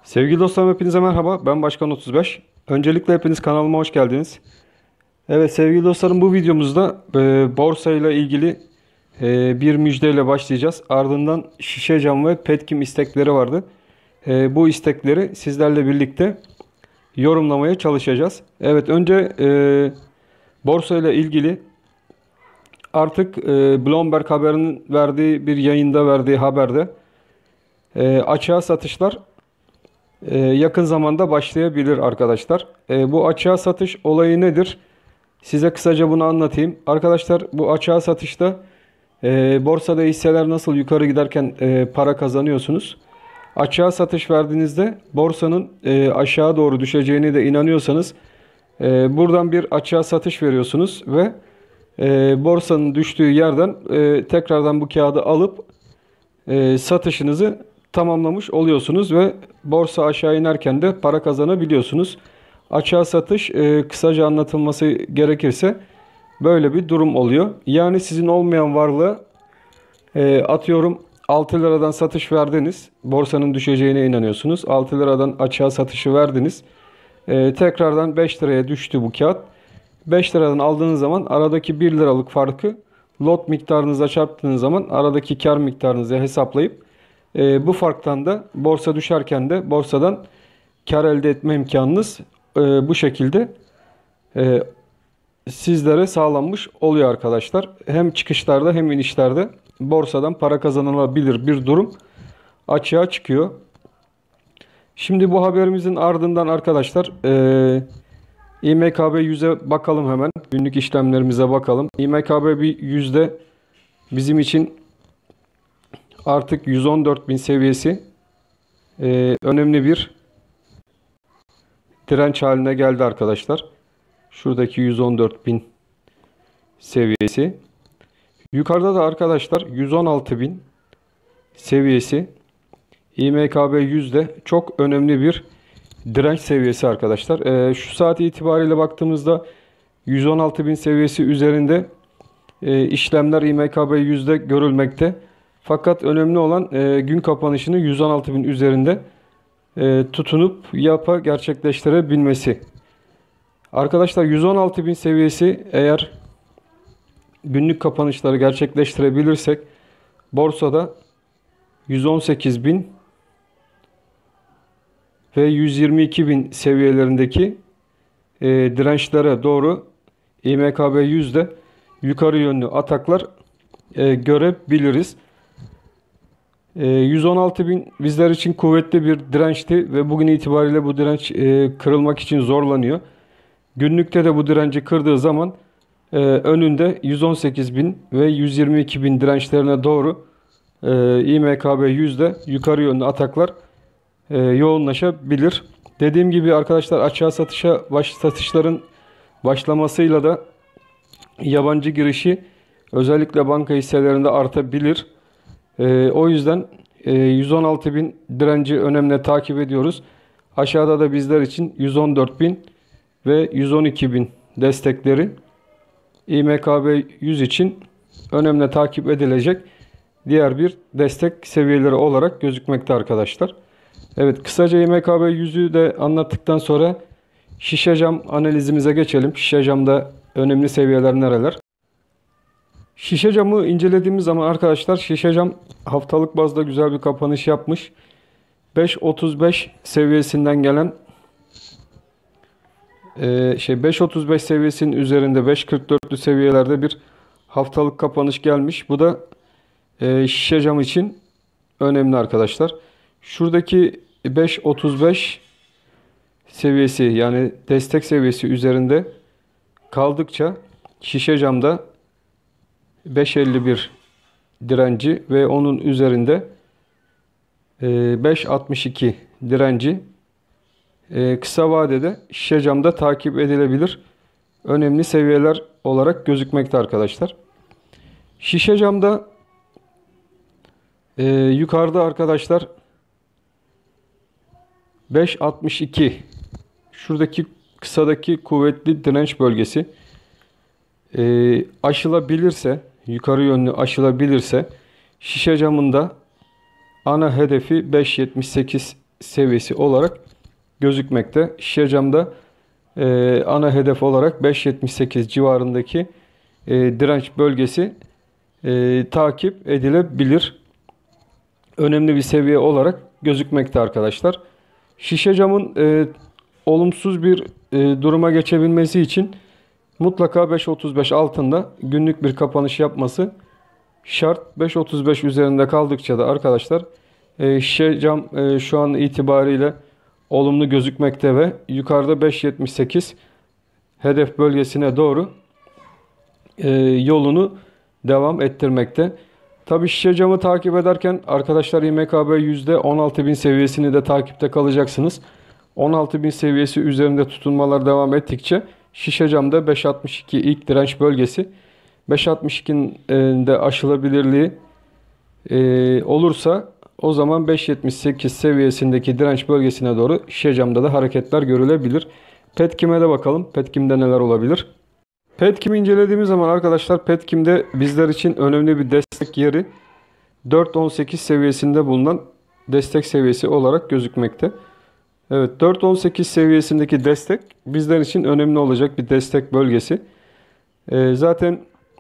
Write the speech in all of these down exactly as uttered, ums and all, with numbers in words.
Sevgili dostlarım hepinize merhaba. Ben Başkan otuz beş. Öncelikle hepiniz kanalıma hoş geldiniz. Evet sevgili dostlarım bu videomuzda e, borsa ile ilgili e, bir müjdeyle başlayacağız. Ardından şişe cam ve petkim istekleri vardı. E, bu istekleri sizlerle birlikte yorumlamaya çalışacağız. Evet önce e, borsa ile ilgili artık e, Bloomberg haberinin verdiği bir yayında verdiği haberde e, açığa satışlar Ee, yakın zamanda başlayabilir arkadaşlar. Ee, bu açığa satış olayı nedir? Size kısaca bunu anlatayım. Arkadaşlar bu açığa satışta e, borsada hisseler nasıl yukarı giderken e, para kazanıyorsunuz. Açığa satış verdiğinizde borsanın e, aşağı doğru düşeceğini de inanıyorsanız e, buradan bir açığa satış veriyorsunuz ve e, borsanın düştüğü yerden e, tekrardan bu kağıdı alıp e, satışınızı tamamlamış oluyorsunuz ve borsa aşağı inerken de para kazanabiliyorsunuz. Açığa satış e, kısaca anlatılması gerekirse böyle bir durum oluyor. Yani sizin olmayan varlığı e, atıyorum altı liradan satış verdiniz. Borsanın düşeceğine inanıyorsunuz. altı liradan açığa satışı verdiniz. E, tekrardan beş liraya düştü bu kağıt. beş liradan aldığınız zaman aradaki bir liralık farkı lot miktarınıza çarptığınız zaman aradaki kar miktarınızı hesaplayıp e, bu farktan da borsa düşerken de borsadan kar elde etme imkanınız e, bu şekilde e, sizlere sağlanmış oluyor arkadaşlar. Hem çıkışlarda hem inişlerde borsadan para kazanılabilir bir durum açığa çıkıyor. Şimdi bu haberimizin ardından arkadaşlar e, İ M K B yüze bakalım hemen. Günlük işlemlerimize bakalım. İ M K B bir yüzde bizim için artık yüz on dört bin seviyesi e, önemli bir direnç haline geldi arkadaşlar. Şuradaki yüz on dört bin seviyesi. Yukarıda da arkadaşlar yüz on altı bin seviyesi İ M K B yüzde çok önemli bir direnç seviyesi arkadaşlar. E, şu saat itibariyle baktığımızda yüz on altı bin seviyesi üzerinde e, işlemler İ M K B yüzde görülmekte. Fakat önemli olan e, gün kapanışını yüz on altı bin üzerinde e, tutunup yapa gerçekleştirebilmesi. Arkadaşlar yüz on altı bin seviyesi eğer günlük kapanışları gerçekleştirebilirsek borsada yüz on sekiz bin ve yüz yirmi iki bin seviyelerindeki e, dirençlere doğru İ M K B yüzde yukarı yönlü ataklar e, görebiliriz. E, yüz on altı bin bizler için kuvvetli bir dirençti ve bugün itibariyle bu direnç e, kırılmak için zorlanıyor. Günlükte de bu direnci kırdığı zaman e, önünde yüz on sekiz bin ve yüz yirmi iki bin dirençlerine doğru e, İ M K B yüzde yukarı yönlü ataklar e, yoğunlaşabilir. Dediğim gibi arkadaşlar açığa satışa baş satışların başlamasıyla da yabancı girişi özellikle banka hisselerinde artabilir. E, o yüzden e, yüz on altı bin direnci önemli takip ediyoruz. Aşağıda da bizler için yüz on dört bin ve yüz on iki bin destekleri İ M K B yüz için önemli takip edilecek diğer bir destek seviyeleri olarak gözükmekte arkadaşlar. Evet kısaca İ M K B yüzü de anlattıktan sonra şişe cam analizimize geçelim. Şişe camda önemli seviyeler nereler? Şişe camı incelediğimiz zaman arkadaşlar şişe cam haftalık bazda güzel bir kapanış yapmış. beş otuz beş seviyesinden gelen e, şey beş otuz beş seviyesinin üzerinde beş kırk dörtlü seviyelerde bir haftalık kapanış gelmiş. Bu da e, şişe cam için önemli arkadaşlar. Şuradaki beş otuz beş seviyesi yani destek seviyesi üzerinde kaldıkça şişe camda beş elli bir direnci ve onun üzerinde beş altmış iki direnci kısa vadede şişe camda takip edilebilir önemli seviyeler olarak gözükmekte arkadaşlar. Şişe camda e, yukarıda arkadaşlar beş altmış iki şuradaki kısadaki kuvvetli direnç bölgesi e, aşılabilirse yukarı yönlü aşılabilirse şişe camında ana hedefi beş yetmiş sekiz seviyesi olarak gözükmekte. Şişe camda e, ana hedef olarak beş yetmiş sekiz civarındaki e, direnç bölgesi e, takip edilebilir. Önemli bir seviye olarak gözükmekte arkadaşlar. Şişe camın e, olumsuz bir e, duruma geçebilmesi için mutlaka beş otuz beş altında günlük bir kapanış yapması şart. beş otuz beş üzerinde kaldıkça da arkadaşlar e, şişe cam e, şu an itibariyle olumlu gözükmekte ve yukarıda beş yetmiş sekiz hedef bölgesine doğru e, yolunu devam ettirmekte. Tabi şişe camı takip ederken arkadaşlar İ M K B yüzde on altı bin seviyesini de takipte kalacaksınız. on altı bin seviyesi üzerinde tutunmalar devam ettikçe şişe camda beş altmış iki ilk direnç bölgesi, beş altmış ikinin de aşılabilirliği e, olursa o zaman beş yetmiş sekiz seviyesindeki direnç bölgesine doğru şişe camda da hareketler görülebilir. Petkim'e de bakalım. Petkim'de neler olabilir? Petkim'i incelediğimiz zaman arkadaşlar Petkim'de bizler için önemli bir destek yeri dört on sekiz seviyesinde bulunan destek seviyesi olarak gözükmekte. Evet, dört on sekiz seviyesindeki destek bizler için önemli olacak bir destek bölgesi. Ee, zaten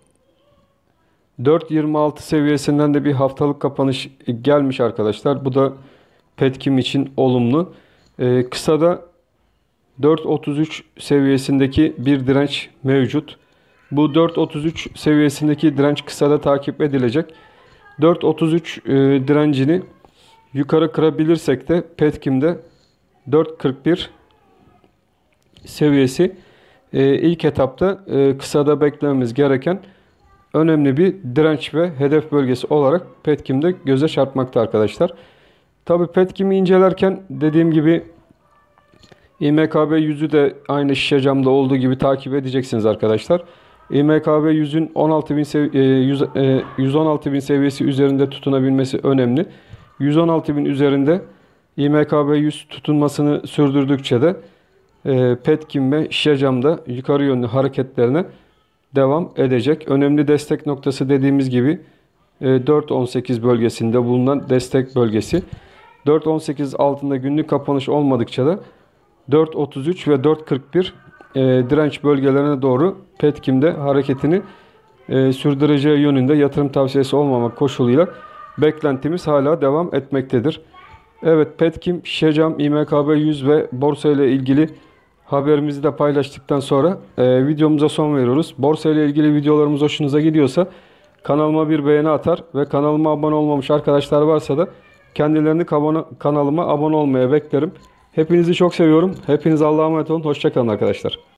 dört yirmi altı seviyesinden de bir haftalık kapanış gelmiş arkadaşlar. Bu da Petkim için olumlu. Ee, kısada dört otuz üç seviyesindeki bir direnç mevcut. Bu dört otuz üç seviyesindeki direnç kısada takip edilecek. dört otuz üç e, direncini yukarı kırabilirsek de Petkim'de dört kırk bir seviyesi e, ilk etapta e, kısada beklememiz gereken önemli bir direnç ve hedef bölgesi olarak Petkim'de göze çarpmakta arkadaşlar. Tabi Petkim'i incelerken dediğim gibi İ M K B yüzü de aynı şişe camda olduğu gibi takip edeceksiniz arkadaşlar. İ M K B yüzün on altı bin sev yüz, e, yüz on altı bin seviyesi üzerinde tutunabilmesi önemli. yüz on altı bin üzerinde İ M K B yüz tutunmasını sürdürdükçe de e, Petkim ve şişe camda yukarı yönlü hareketlerine devam edecek. Önemli destek noktası dediğimiz gibi e, dört on sekiz bölgesinde bulunan destek bölgesi. dört on sekiz altında günlük kapanış olmadıkça da dört otuz üç ve dört kırk bir e, direnç bölgelerine doğru Petkim'de hareketini e, sürdüreceği yönünde yatırım tavsiyesi olmamak koşuluyla beklentimiz hala devam etmektedir. Evet, Petkim, şişe cam, İ M K B yüz ve borsa ile ilgili haberimizi de paylaştıktan sonra e, videomuza son veriyoruz. Borsa ile ilgili videolarımız hoşunuza gidiyorsa kanalıma bir beğeni atar ve kanalıma abone olmamış arkadaşlar varsa da kendilerini kanalıma abone olmaya beklerim. Hepinizi çok seviyorum. Hepiniz Allah'a emanet olun. Hoşça kalın arkadaşlar.